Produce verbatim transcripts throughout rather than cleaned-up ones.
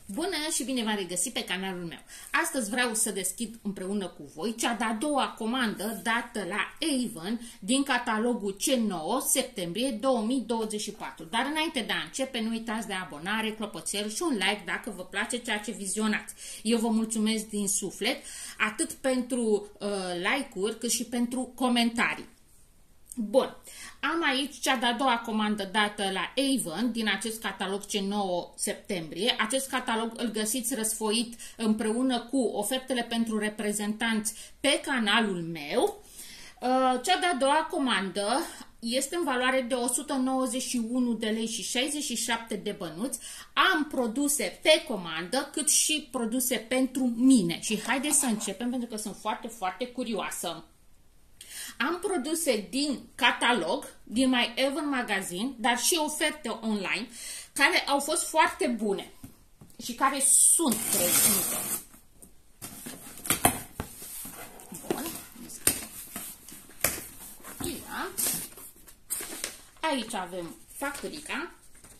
Bună și bine v-am regăsit pe canalul meu. Astăzi vreau să deschid împreună cu voi cea de-a doua comandă dată la Avon din catalogul C nouă septembrie două mii douăzeci și patru. Dar înainte de a începe, nu uitați de abonare, clopoțel și un like dacă vă place ceea ce vizionați. Eu vă mulțumesc din suflet atât pentru uh, like-uri cât și pentru comentarii. Bun, am aici cea de-a doua comandă dată la Avon din acest catalog C nouă septembrie. Acest catalog îl găsiți răsfoit împreună cu ofertele pentru reprezentanți pe canalul meu. Cea de-a doua comandă este în valoare de o sută nouăzeci și unu de lei și șaizeci și șapte de bănuți. Am produse pe comandă cât și produse pentru mine. Și haideți să începem pentru că sunt foarte, foarte curioasă. Am produse din catalog, din My Avon Magazine, dar și oferte online, care au fost foarte bune și care sunt prezente. Bun. Ia. Aici avem facturica.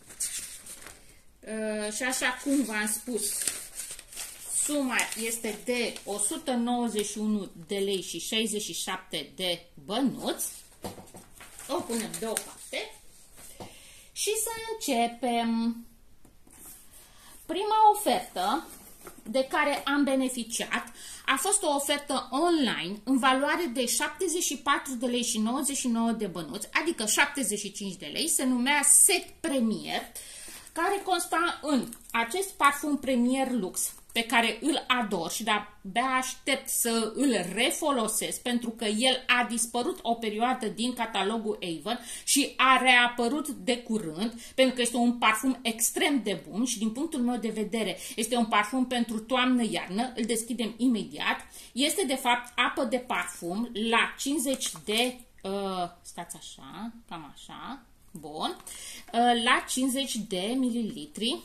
Și așa cum v-am spus, suma este de o sută nouăzeci și unu de lei și șaizeci și șapte de bănuți. O punem deoparte și să începem. Prima ofertă de care am beneficiat a fost o ofertă online în valoare de șaptezeci și patru de lei și nouăzeci și nouă de bănuți, adică șaptezeci și cinci de lei, se numea Set Premier, care consta în acest parfum Premier Luxe, pe care îl ador și de-abia aștept să îl refolosesc pentru că el a dispărut o perioadă din catalogul Avon și a reapărut de curând pentru că este un parfum extrem de bun și din punctul meu de vedere este un parfum pentru toamnă-iarnă. Îl deschidem imediat. Este de fapt apă de parfum la cincizeci de... Uh, stați așa, cam așa, bun, uh, la cincizeci de mililitri.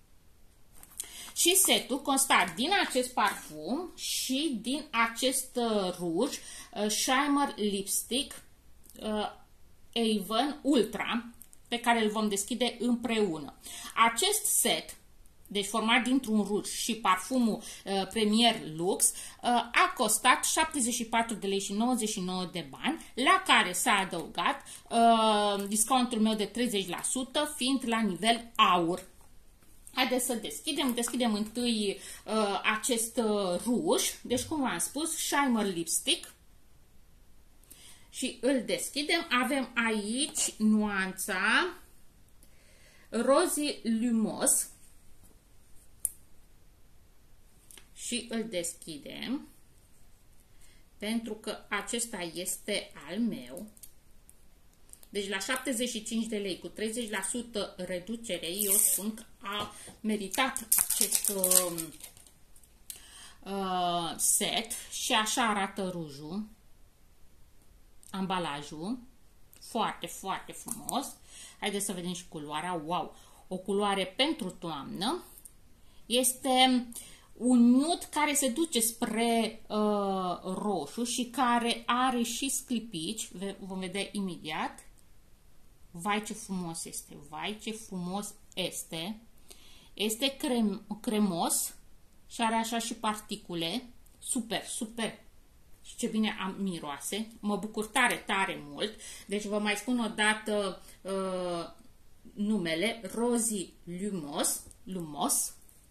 Și setul consta din acest parfum și din acest uh, ruj uh, Shimmer Lipstick uh, Avon Ultra, pe care îl vom deschide împreună. Acest set, deci format dintr-un ruj și parfumul uh, Premier Luxe, uh, a costat șaptezeci și patru de lei și nouăzeci și nouă de bani, la care s-a adăugat uh, discountul meu de treizeci la sută, fiind la nivel aur. Haideți să deschidem. Deschidem întâi uh, acest uh, ruj, deci cum v-am spus, Shimmer Lipstick. Și îl deschidem. Avem aici nuanța Rosy Lumos. Și îl deschidem pentru că acesta este al meu. Deci la șaptezeci și cinci de lei cu treizeci la sută reducere, eu spun că a meritat acest uh, uh, set și așa arată rujul, ambalajul, foarte, foarte frumos. Haideți să vedem și culoarea, wow, o culoare pentru toamnă. Este un nude care se duce spre uh, roșu și care are și sclipici, vom vedea imediat. Vai ce frumos este, vai ce frumos este. Este crem, cremos și are așa și particule. Super, super. Și ce bine am miroase. Mă bucur tare, tare mult. Deci vă mai spun o dată uh, numele Rosy Lumos. Lumos.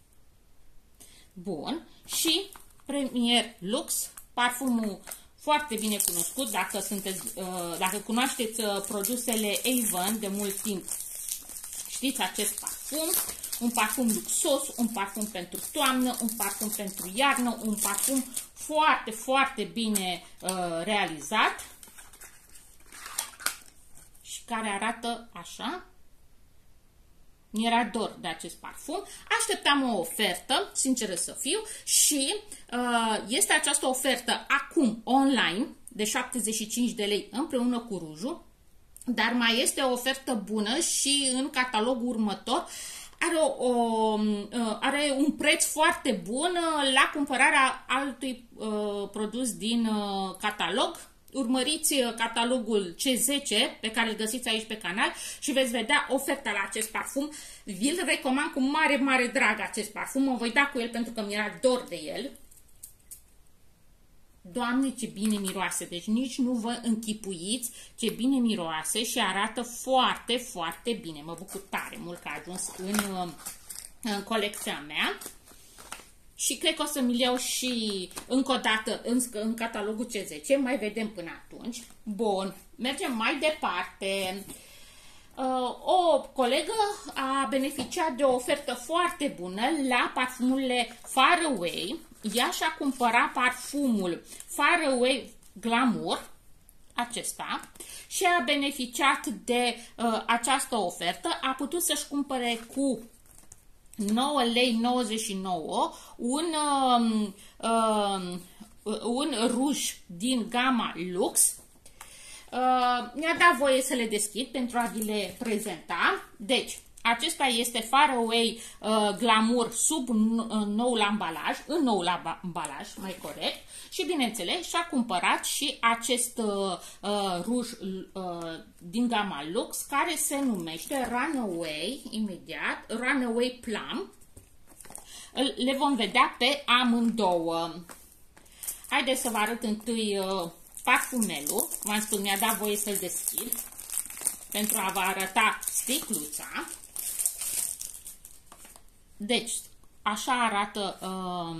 Bun. Și Premier Luxe, parfumul foarte bine cunoscut, dacă, sunteți, dacă cunoașteți produsele Avon de mult timp, știți acest parfum, un parfum luxos, un parfum pentru toamnă, un parfum pentru iarnă, un parfum foarte, foarte bine uh, realizat și care arată așa. Mi-era dor de acest parfum. Așteptam o ofertă, sinceră să fiu, și uh, este această ofertă acum online de șaptezeci și cinci de lei împreună cu rujul, dar mai este o ofertă bună și în catalogul următor are, o, o, uh, are un preț foarte bun uh, la cumpărarea altui uh, produs din uh, catalog urmăriți catalogul C zece pe care îl găsiți aici pe canal și veți vedea oferta la acest parfum. Vi-l recomand cu mare, mare drag acest parfum. Mă voi da cu el pentru că mi-era dor de el. Doamne, ce bine miroase! Deci nici nu vă închipuiți ce bine miroase și arată foarte, foarte bine. Mă bucur tare mult că a ajuns în, în colecția mea. Și cred că o să mi-l iau și încă o dată în, în catalogul C zece. Mai vedem până atunci. Bun, mergem mai departe. O colegă a beneficiat de o ofertă foarte bună la parfumurile Far Away. Ea și-a cumpărat parfumul Far Away Glamour, acesta, și a beneficiat de uh, această ofertă. A putut să-și cumpere cu nouă lei nouăzeci și nouă un, uh, uh, un ruj din gama Lux. Uh, mi-a dat voie să le deschid pentru a vi le prezenta. Deci, acesta este Far Away uh, Glamour sub noul ambalaj, în noul ambalaj, mai corect. Și bineînțeles, și-a cumpărat și acest uh, ruj uh, din gama Lux, care se numește Runaway, imediat, Runaway Plum. Le vom vedea pe amândouă. Haideți să vă arăt întâi uh, parfumelul. V-am spus, mi-a dat voie să-l deschid pentru a vă arăta sticluța. Deci, așa arată uh,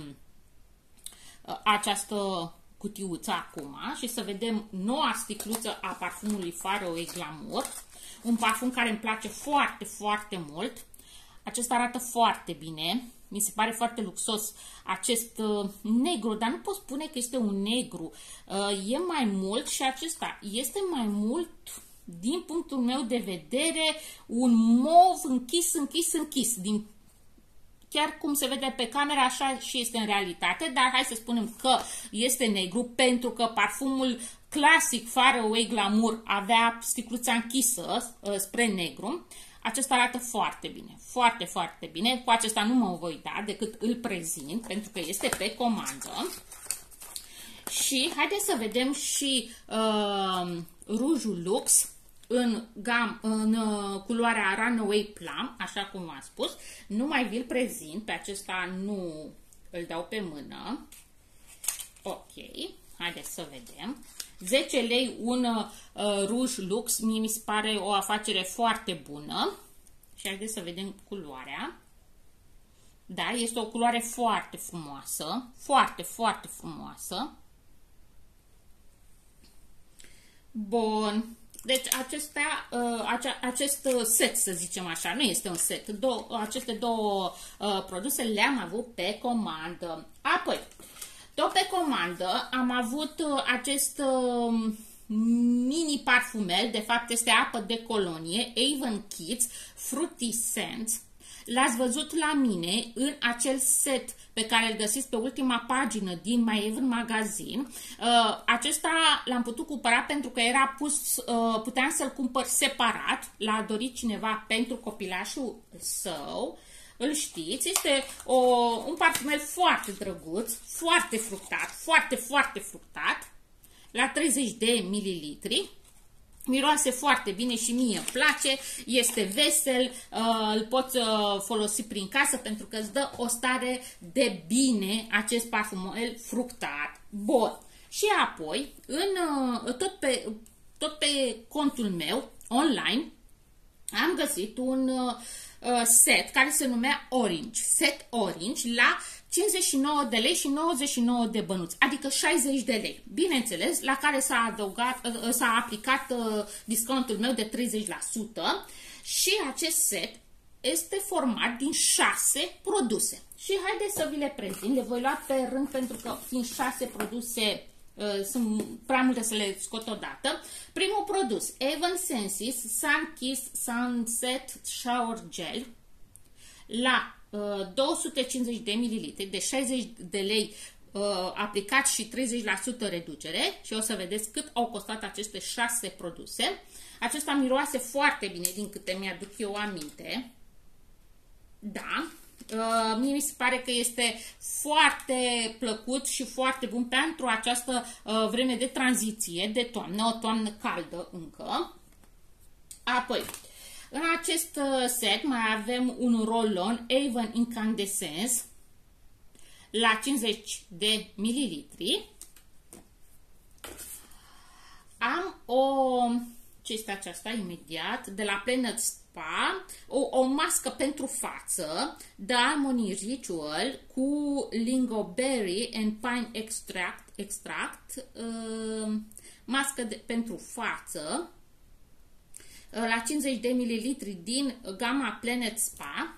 această cutiuță acum și să vedem noua sticluță a parfumului Far Away Glamour. Un parfum care îmi place foarte, foarte mult. Acesta arată foarte bine. Mi se pare foarte luxos acest uh, negru, dar nu pot spune că este un negru. Uh, e mai mult și acesta este mai mult, din punctul meu de vedere, un mov închis, închis, închis. Din, chiar cum se vede pe camera, așa și este în realitate, dar hai să spunem că este negru, pentru că parfumul clasic Far Away Glamour avea sticluța închisă uh, spre negru. Acesta arată foarte bine, foarte, foarte bine. Cu acesta nu mă voi da, decât îl prezint, pentru că este pe comandă. Și haideți să vedem și uh, rujul Lux în, gam, în uh, culoarea Runaway Plum, așa cum v-am spus. Nu mai vi-l prezint, pe acesta nu îl dau pe mână. Ok, haideți să vedem. zece lei un uh, ruj Lux, mie mi se pare o afacere foarte bună. Și haideți să vedem culoarea. Da, este o culoare foarte frumoasă, foarte, foarte frumoasă. Bun. Deci acestea, uh, acea, acest set, să zicem așa, nu este un set. Două, aceste două uh, produse le-am avut pe comandă. Apoi, tot pe comandă am avut uh, acest uh, mini parfumel, de fapt este apă de colonie, Avon Kids Fruity Scents. L-ați văzut la mine în acel set pe care îl găsiți pe ultima pagină din My Avon Magazine. Uh, acesta l-am putut cumpăra pentru că era pus, uh, puteam să-l cumpăr separat, l-a dorit cineva pentru copilașul său. Îl știți, este o, un parfumel foarte drăguț, foarte fructat, foarte, foarte fructat, la treizeci de mililitri. Miroase foarte bine și mie îmi place, este vesel, îl poți folosi prin casă pentru că îți dă o stare de bine acest parfumel fructat. Bun. Și apoi, în, tot, pe, tot pe contul meu, online, am găsit un set care se numea Orange. Set Orange la cincizeci și nouă de lei și nouăzeci și nouă de bănuți, adică șaizeci de lei. Bineînțeles, la care s-a adăugat, s-a aplicat discountul meu de treizeci la sută și acest set este format din șase produse. Și haideți să vi le prezint, le voi lua pe rând pentru că fiind șase produse sunt prea multe să le scot odată. Primul produs, Avon Senses Sun Kiss Sunset Shower Gel la două sute cincizeci de mililitri, de șaizeci de lei uh, aplicat și treizeci la sută reducere și o să vedeți cât au costat aceste șase produse. Acesta miroase foarte bine din câte mi-aduc eu aminte. Da, Uh, mie mi se pare că este foarte plăcut și foarte bun pentru această uh, vreme de tranziție, de toamnă, o toamnă caldă încă. Apoi, în acest uh, set mai avem un roll-on Avon Incandescence la cincizeci de mililitri. Am o, ce este aceasta imediat, de la Planet Spa, o, o mască pentru față, The Harmony Ritual, cu lingoberry and pine extract, extract uh, mască de, pentru față, uh, la cincizeci de mililitri din gama Planet Spa.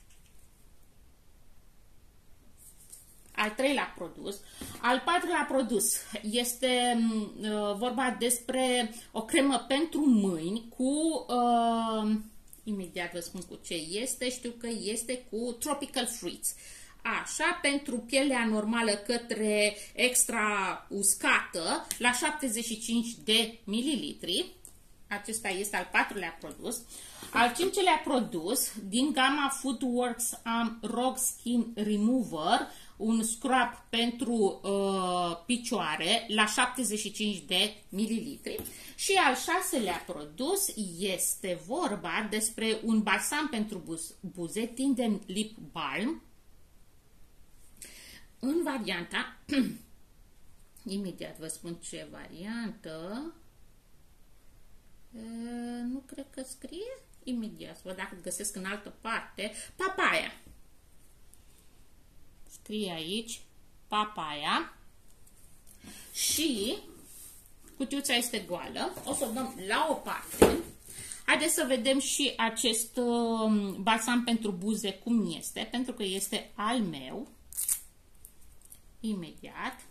Al treilea produs. Al patrulea produs este uh, vorba despre o cremă pentru mâini cu, uh, imediat vă spun cu ce este, știu că este cu Tropical Fruits. Așa, pentru pielea normală către extra uscată, la șaptezeci și cinci de mililitri. Acesta este al patrulea produs. Al cincelea produs, din gama Foodworks, am Rogue Skin Remover, un scrub pentru uh, picioare la șaptezeci și cinci de mililitri. Și al șaselea produs este vorba despre un balsam pentru buze, Tinden Lip Balm, în varianta, imediat vă spun ce variantă, uh, nu cred că scrie, imediat, să văd dacă găsesc în altă parte, papaya. Scrie aici papaya și cutiuța este goală. O să o dăm la o parte. Haideți să vedem și acest uh, balsam pentru buze cum este, pentru că este al meu. Imediat.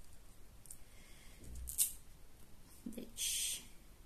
Deci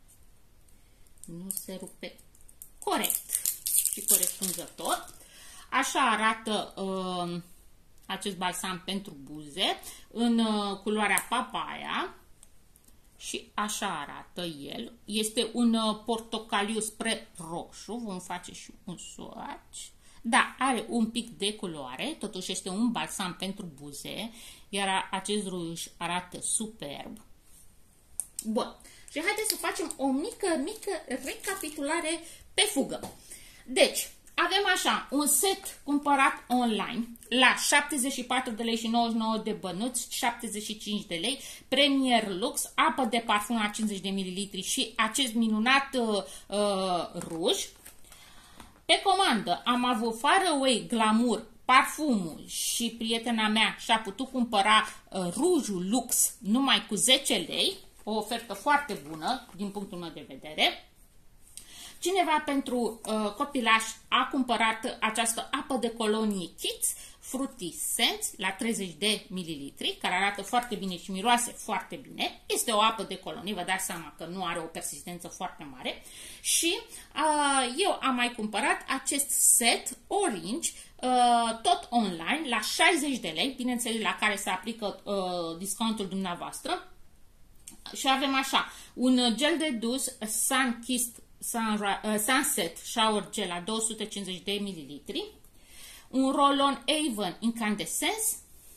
nu se rupe corect și corespunzător. Așa arată uh, acest balsam pentru buze în uh, culoarea papaya și așa arată el. Este un uh, portocaliu spre roșu. Vom face și un swatch. Da, are un pic de culoare, totuși este un balsam pentru buze, iar acest ruj arată superb. Bun. Și haideți să facem o mică, mică recapitulare pe fugă. Deci, avem așa, un set cumpărat online la șaptezeci și patru de lei și nouăzeci și nouă de bănuți, șaptezeci și cinci de lei, Premier Lux, apă de parfum la cincizeci de mililitri și acest minunat uh, uh, ruj. Pe comandă am avut Far Away Glamour, parfumul, și prietena mea și-a putut cumpăra uh, rujul Lux numai cu zece lei, o ofertă foarte bună din punctul meu de vedere. Cineva pentru uh, copilaș a cumpărat această apă de colonie Kids Fruity Scents la treizeci de mililitri, care arată foarte bine și miroase foarte bine. Este o apă de colonie, vă dați seama că nu are o persistență foarte mare. Și uh, eu am mai cumpărat acest set Orange, uh, tot online, la șaizeci de lei, bineînțeles la care se aplică uh, discountul dumneavoastră. Și avem așa, un gel de dus Sun Kissed Sunset Shower Gel la două sute cincizeci de mililitri, un roll-on Avon Incandescence,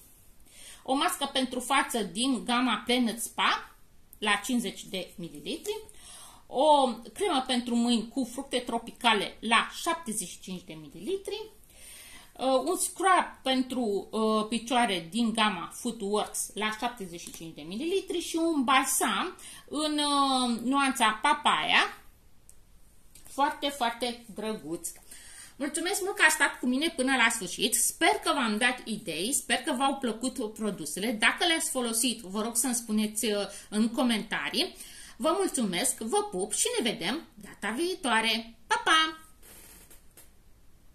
o mască pentru față din gama Planet Spa la cincizeci de mililitri, o cremă pentru mâini cu fructe tropicale la șaptezeci și cinci de mililitri, un scrub pentru uh, picioare din gama Foodworks la șaptezeci și cinci de mililitri și un balsam în uh, nuanța papaya, foarte, foarte drăguț. Mulțumesc mult că ați stat cu mine până la sfârșit. Sper că v-am dat idei, sper că v-au plăcut produsele. Dacă le-ați folosit, vă rog să-mi spuneți în comentarii. Vă mulțumesc, vă pup și ne vedem data viitoare. Pa, pa!